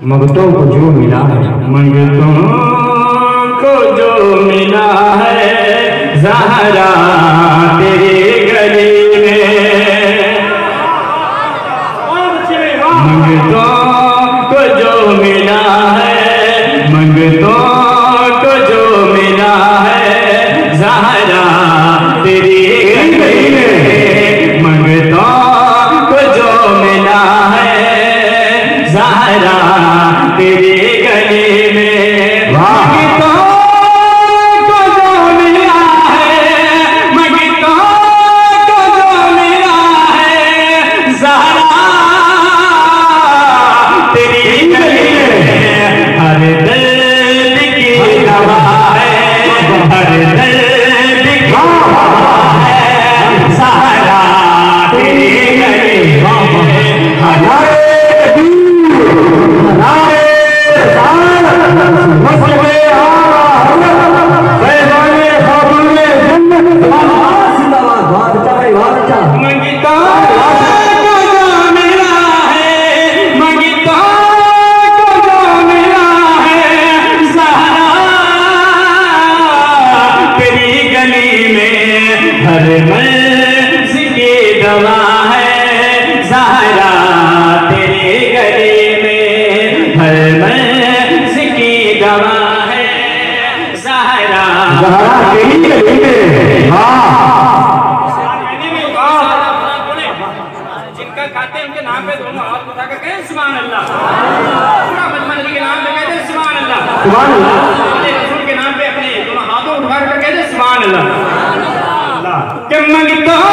मंगतों को जो मिला है, मंगतों को जो मिला है ज़हरा तेरे गले में, मंगतों को जो मिला है, मंगतों को जो मिला है ज़हरा तेरे गले में, मंगतों को जो मिला है ज़हरा तेरे गले में, मंगतों को जो मिला है, मंगतों को जो मिला है ज़हरा तेरे गले में, हर दर्द की दवा है, हर दर्द की दवा है ज़हरा तेरे गले में, हर मर्ज़ की दवा है ज़हरा तेरे गले में, हर मर्ज़ की दवा है ज़हरा तेरे गले में। जिनका खाते हैं उनके नाम पे दोनों हाथ उठा कर कहें सुभान अल्लाह, पूरा मजमा नबी के नाम पे कहते हैं सुभान अल्लाह, सुभान अल्लाह, रसूल के नाम पे अपने दोनों हाथों उठा कर कहते हैं सुभान अल्लाह। कि मंगतों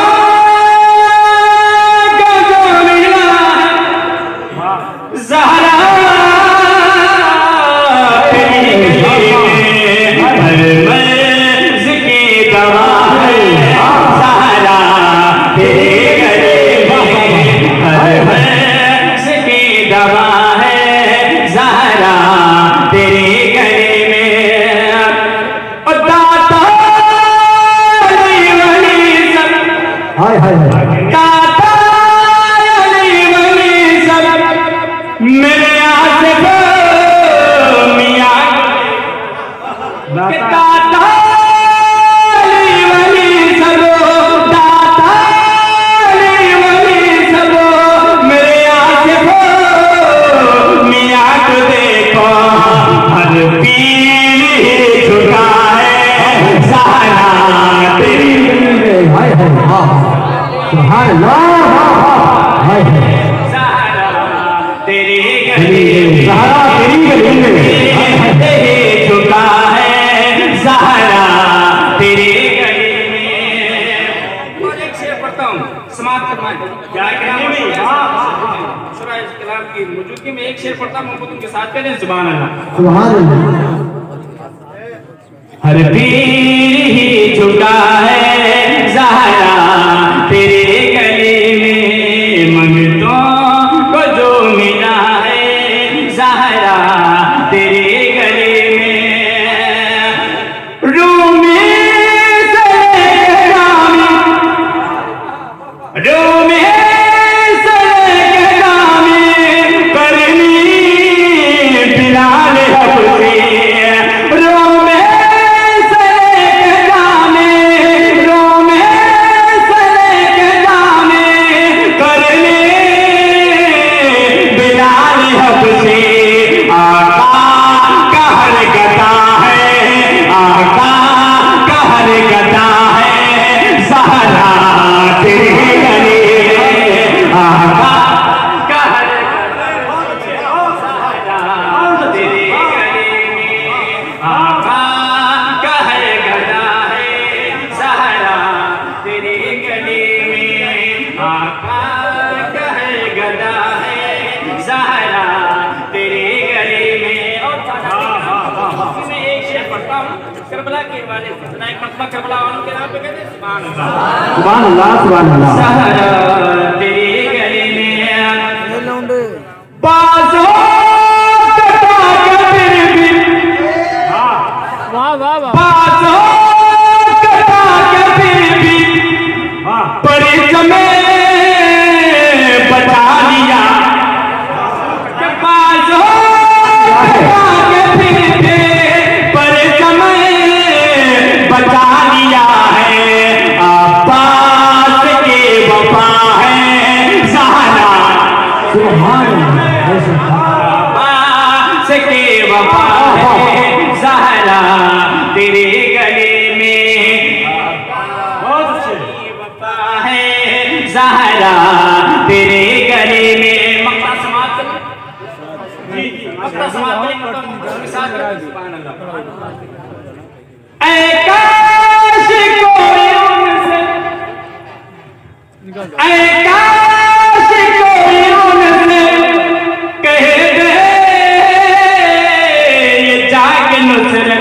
को जो मिला है ज़हरा तेरे गले में, हर मर्ज़ की दवा है ज़हरा तेरे गले में, हर मर्ज़ की दवा है ज़हरा तेरे गले में। और दाता दाता वली सब मेरे आसिफ मियां, दाता वली सब, दाता वली सब मेरे आसिफ मियां को देखो, हर पीर ही झुका है ज़हरा तेरी सुभान अल्लाह, ज़हरा तेरे गले में, ज़हरा तेरी गले में झुका है ज़हरा तेरे गले में। और एक शेर पढ़ता हूँ, समाप्त फरमाएं क्या कहने में, सूरह कलाम की मौजूदगी में एक शेर पढ़ता हूँ, उनके साथ करें सुभान अल्लाह, सुभान अल्लाह। हर पीर ही झुका है ज़हरा तेरे गले में, मंगतों को जो मिला है ज़हरा तेरे गले में। रूमी से लेकर रामी, रूमी से लेकर रामी करनी बिलाल हबशी, रूमी से लेकर रामी, रूमी से लेकर रामी करनी बिलाल हबशी, आका का हर गदा है, आका का हर गदा है ज़हरा तेरे गले में, आका का हर गदा ज़हरा तेरे गले में, आका का हर गदा है ज़हरा तेरे गले में, आका का हर गदा है ज़हरा तेरे गले में। और मैं एक शेर पढ़ता हूँ करबला के वाले, एक मरतबा करबला वालों के नाम पे कहते हैं सुभान अल्लाह, सुभान अल्लाह, सुभान अल्लाह। ज़हरा तेरे गले में बाज़ों कटा के फिर भी, वाह वाह वाह, बाज़ों कटा के फिर भी परिचमे बचा लिया, बाज़ों बचा लिया है, अब्बास के वफा है ज़हरा। अब्बास के वफा है ज़हरा, तेरे गले में वफा है ज़हरा, तेरे गले में। ऐ काश कोई उनसे, ऐ काश कोई उनसे कह दे ये जाग नुसरत